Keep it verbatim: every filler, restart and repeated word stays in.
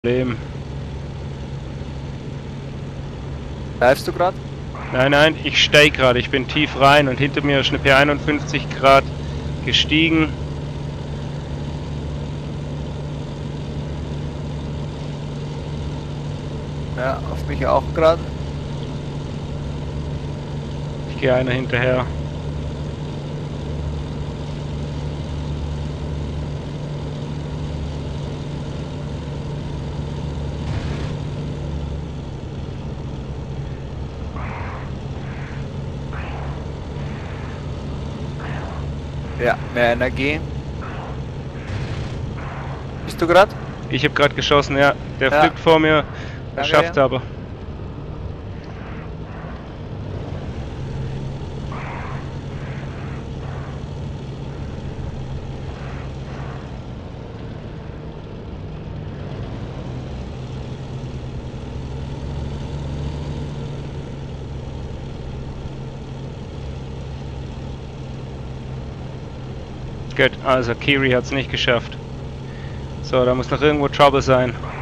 Problem. Bleibst du gerade? Nein, nein, ich steige gerade. Ich bin tief rein und hinter mir ist eine P einundfünfzig Grad gestiegen. Ja, auf mich auch gerade. Ich gehe einer hinterher. Ja, mehr Energie. Bist du gerade? Ich habe gerade geschossen, ja. Der Ja. fliegt vor mir. Er Danke schafft dir. aber. Gut, also Kiri hat es nicht geschafft. So, da muss noch irgendwo Trouble sein.